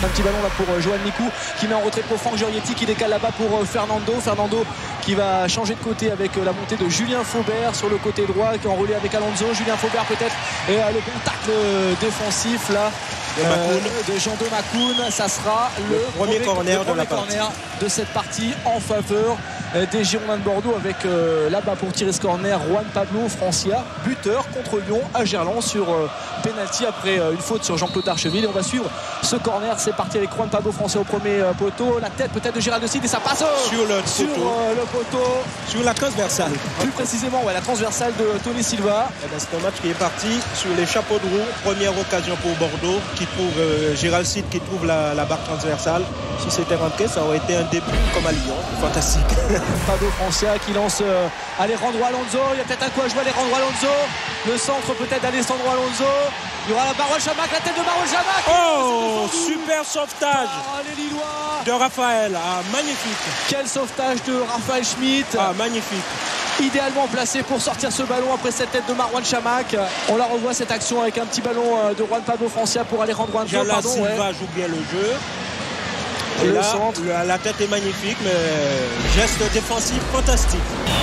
Un petit ballon là pour Johan Mikou qui met en retrait pour Franck Giorietti qui décale là-bas pour Fernando qui va changer de côté avec la montée de Julien Faubert sur le côté droit qui est enroulé avec Alonso. Julien Faubert peut-être et le contact défensif là de Jean-De Macoun. Ça sera le premier corner de cette partie en faveur des Girondins de Bordeaux avec là-bas pour tirer ce corner Juan Pablo Francia, buteur contre Lyon à Gerland sur penalty après une faute sur Jean-Claude Darcheville. Et on va suivre ce corner. C'est parti avec Juan Pablo Francia au premier poteau, la tête peut-être de Gérald de Cid et ça passe sur le poteau, sur la transversale, plus précisément la transversale de Tony Silva. C'est un match qui est parti sur les chapeaux de roue. Première occasion pour Bordeaux qui trouve Gérald Cid qui trouve la barre transversale. Si c'était rentré, ça aurait été un début comme à Lyon, fantastique. Pablo Francia qui lance Alejandro Alonso. Il y a peut-être un coup à jouer Alejandro Alonso. Le centre peut-être d'Alessandro Alonso. Il y aura la Marouane Chamakh, la tête de Marouane Chamakh. Oh, super sauvetage les Lillois de Raphaël. Ah, magnifique. Quel sauvetage de Raphaël Schmitt. Ah, magnifique. Idéalement placé pour sortir ce ballon après cette tête de Marouane Chamakh. On la revoit cette action avec un petit ballon de Juan Pablo Francia pour Alejandro Alonso. Silva joue bien le jeu. Et le là, centre. La tête est magnifique, mais geste défensif fantastique.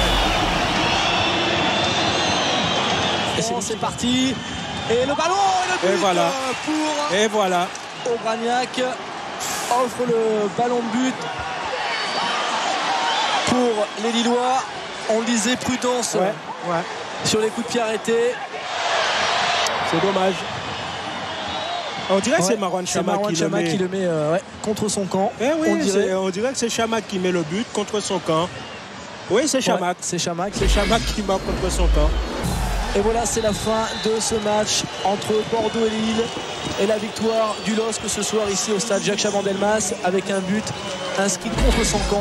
C'est parti. Et le ballon et le but pour Aubragnac. Offre le ballon de but pour les Lillois. On le disait, prudence sur les coups de pied arrêtés. C'est dommage. On dirait que c'est Marouane Chamakh qui le met contre son camp. On dirait que c'est Chamakh qui met le but contre son camp. Oui, c'est Chamakh. C'est Chamakh qui marque contre son camp. Et voilà, c'est la fin de ce match entre Bordeaux et Lille et la victoire du LOSC ce soir ici au stade Jacques Chaban-Delmas avec un but inscrit contre son camp.